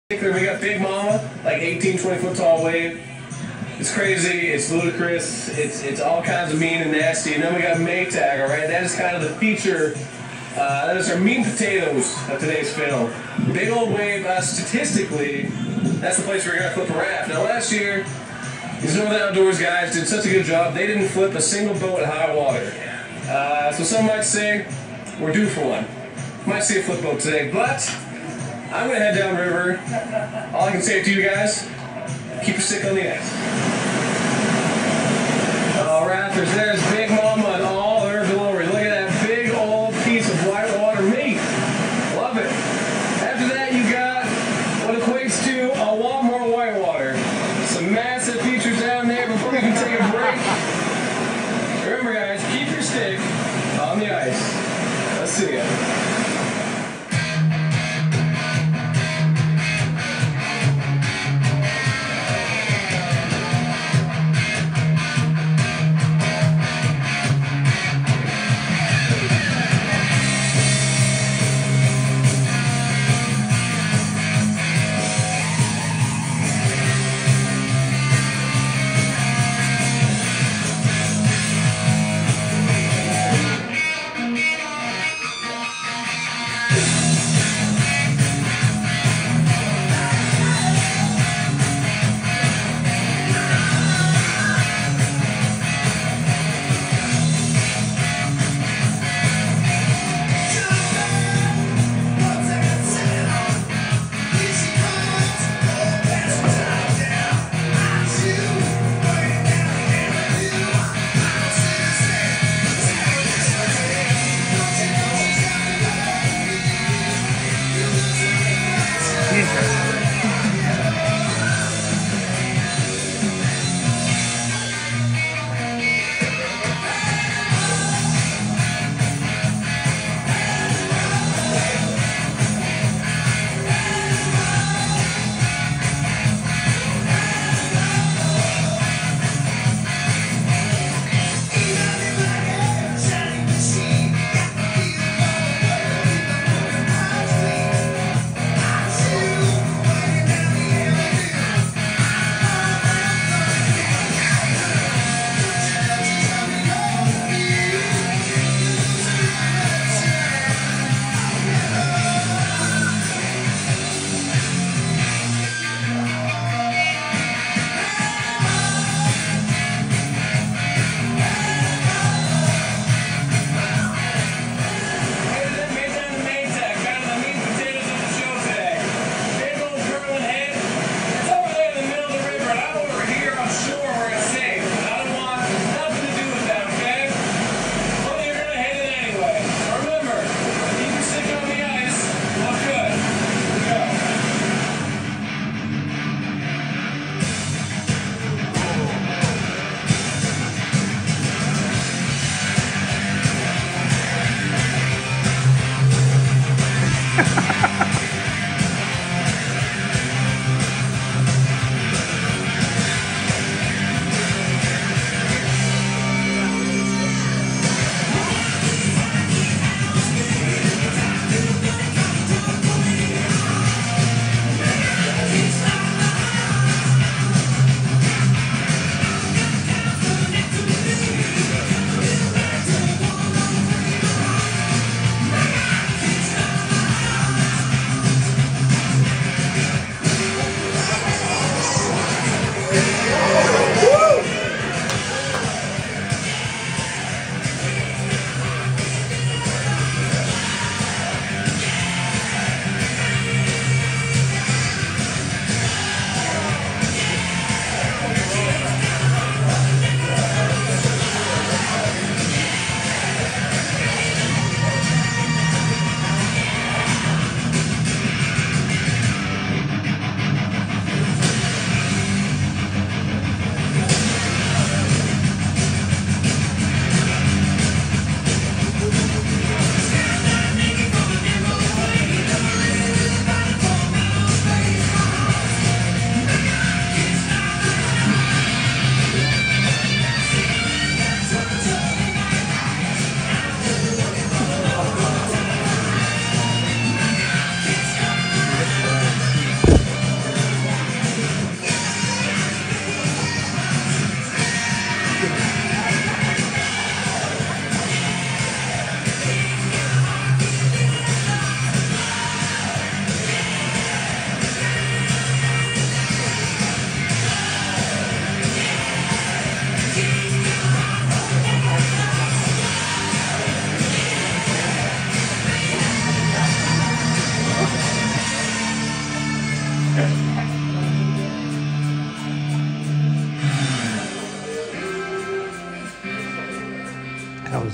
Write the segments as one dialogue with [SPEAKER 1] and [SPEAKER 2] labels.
[SPEAKER 1] We got Big Mama, like 18, 20 foot tall wave. It's crazy, it's ludicrous, it's all kinds of mean and nasty. And then we got Maytag, all right? That is kind of the feature. That is our meat and potatoes of today's film. Big old wave, statistically, that's the place where you're going to flip a raft. Now last year, these Northern Outdoors guys did such a good job, they didn't flip a single boat at high water. So some might say, we're due for one. Might see a flip boat today, but I'm going to head downriver. All I can say to you guys, keep your stick on the ice. Oh, Raptors, there's Big Mama in all her glory. Look at that big old piece of whitewater meat. Love it. After that, you got what equates to a lot more whitewater. Some massive features down there before we can take a break. Remember, guys, keep your stick on the ice. Let's see ya.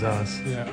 [SPEAKER 2] us.
[SPEAKER 3] Yeah.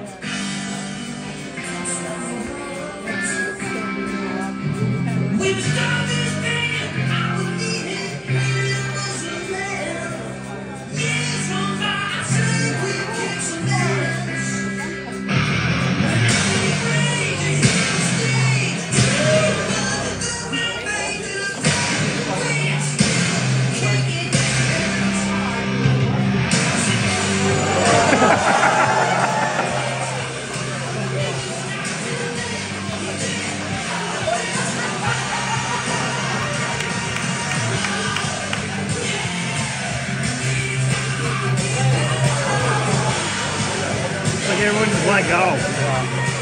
[SPEAKER 2] Like everyone just let go.